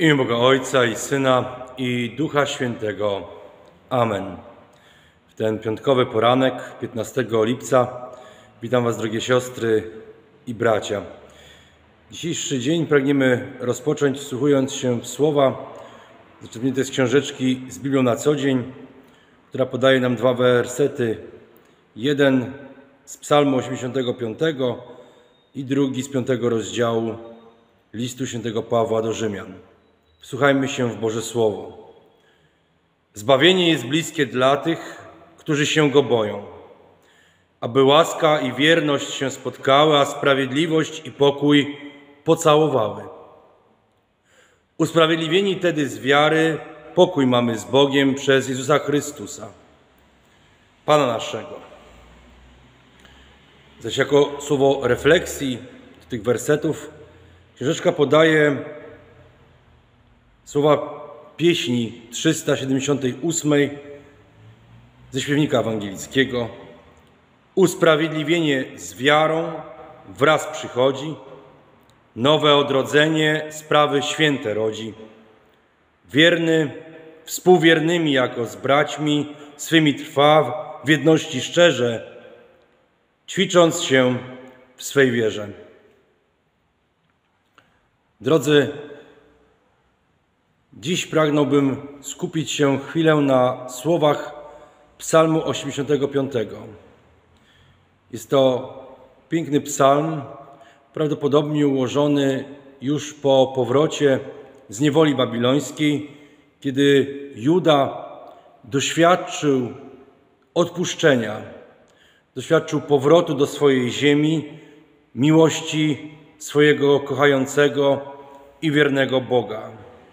imię Boga Ojca i Syna i Ducha Świętego. Amen. W ten piątkowy poranek, 15 lipca, witam Was, drogie siostry i bracia. Dzisiejszy dzień pragniemy rozpocząć, wsłuchując się w słowa zaczerpnięte z książeczki z Biblią na co dzień, która podaje nam dwa wersety. Jeden z Psalmu 85 i drugi z 5 rozdziału listu świętego Pawła do Rzymian. Wsłuchajmy się w Boże Słowo. Zbawienie jest bliskie dla tych, którzy się Go boją, aby łaska i wierność się spotkały, a sprawiedliwość i pokój pocałowały. Usprawiedliwieni tedy z wiary, pokój mamy z Bogiem przez Jezusa Chrystusa, Pana naszego. Zaś jako słowo refleksji do tych wersetów książeczka podaje słowa pieśni 378 ze śpiewnika ewangelickiego. Usprawiedliwienie z wiarą wraz przychodzi, nowe odrodzenie sprawy święte rodzi. Wierny współwiernymi jako z braćmi swymi trwa w jedności szczerze, ćwicząc się w swej wierze. Drodzy, dziś pragnąłbym skupić się chwilę na słowach Psalmu 85. Jest to piękny psalm, prawdopodobnie ułożony już po powrocie z niewoli babilońskiej, kiedy Juda doświadczył odpuszczenia, doświadczył powrotu do swojej ziemi, miłości swojego kochającego i wiernego Boga.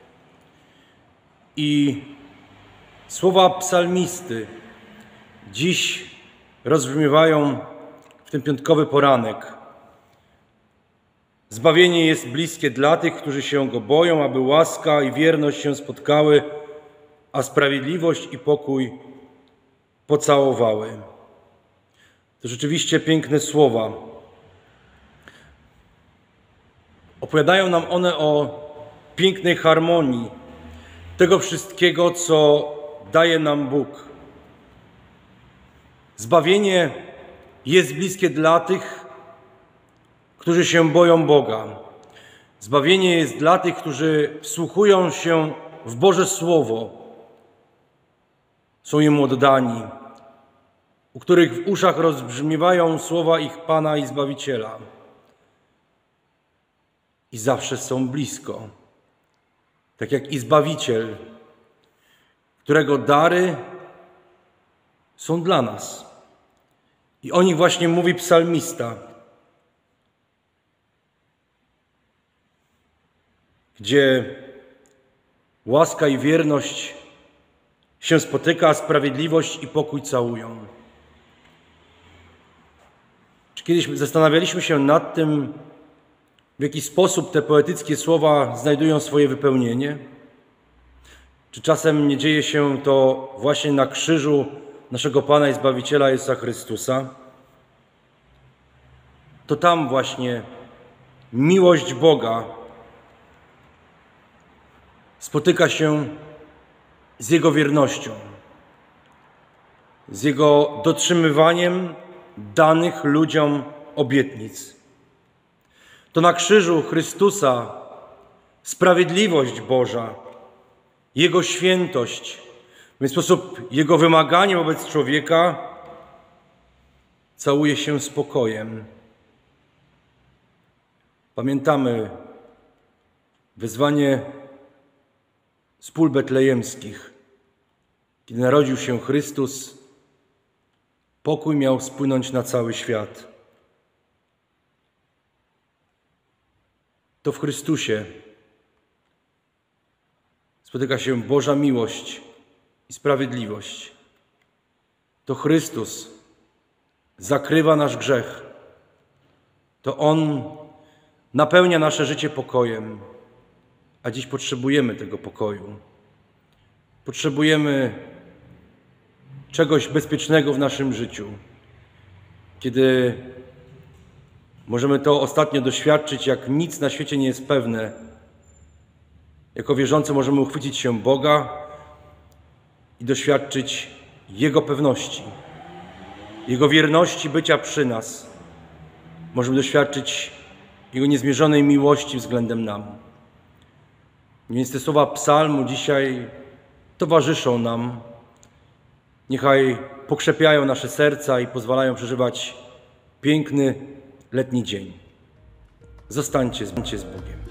I słowa psalmisty dziś rozbrzmiewają w ten piątkowy poranek. Zbawienie jest bliskie dla tych, którzy się Go boją, aby łaska i wierność się spotkały, a sprawiedliwość i pokój pocałowały. To rzeczywiście piękne słowa. Opowiadają nam one o pięknej harmonii tego wszystkiego, co daje nam Bóg. Zbawienie jest bliskie dla tych, którzy się boją Boga. Zbawienie jest dla tych, którzy wsłuchują się w Boże Słowo, są Jemu oddani, u których w uszach rozbrzmiewają słowa ich Pana i Zbawiciela. I zawsze są blisko, tak jak i Zbawiciel, którego dary są dla nas. I o nich właśnie mówi psalmista, gdzie łaska i wierność się spotyka, a sprawiedliwość i pokój całują. Czy kiedyś zastanawialiśmy się nad tym, w jaki sposób te poetyckie słowa znajdują swoje wypełnienie? Czy czasem nie dzieje się to właśnie na krzyżu naszego Pana i Zbawiciela Jezusa Chrystusa? To tam właśnie miłość Boga spotyka się z Jego wiernością, z Jego dotrzymywaniem danych ludziom obietnic. To na krzyżu Chrystusa sprawiedliwość Boża, Jego świętość, w ten sposób Jego wymaganie wobec człowieka całuje się spokojem. Pamiętamy wezwanie z pól betlejemskich. Kiedy narodził się Chrystus, pokój miał spłynąć na cały świat. To w Chrystusie spotyka się Boża miłość i sprawiedliwość. To Chrystus zakrywa nasz grzech. To On napełnia nasze życie pokojem, a dziś potrzebujemy tego pokoju. Potrzebujemy czegoś bezpiecznego w naszym życiu. Kiedy możemy to ostatnio doświadczyć, jak nic na świecie nie jest pewne, Jako wierzący możemy uchwycić się Boga i doświadczyć Jego pewności, Jego wierności bycia przy nas. Możemy doświadczyć Jego niezmierzonej miłości względem nam. Więc te słowa psalmu dzisiaj towarzyszą nam. Niechaj pokrzepiają nasze serca i pozwalają przeżywać piękny letni dzień. Zostańcie z Bogiem.